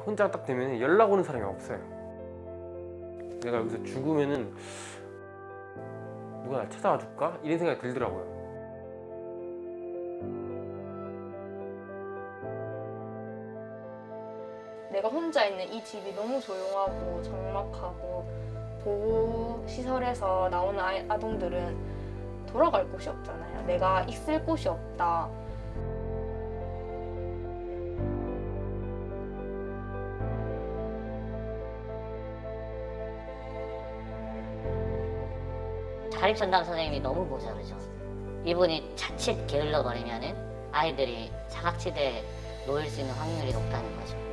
혼자 딱 되면 연락 오는 사람이 없어요. 내가 여기서 죽으면은 누가 날 찾아와 줄까? 이런 생각이 들더라고요. 내가 혼자 있는 이 집이 너무 조용하고 적막하고 보호시설에서 나오는 아동들은 돌아갈 곳이 없잖아요. 내가 있을 곳이 없다. 자립전담 선생님이 너무 모자르죠. 이분이 자칫 게을러 버리면은 아이들이 사각지대에 놓일 수 있는 확률이 높다는 거죠.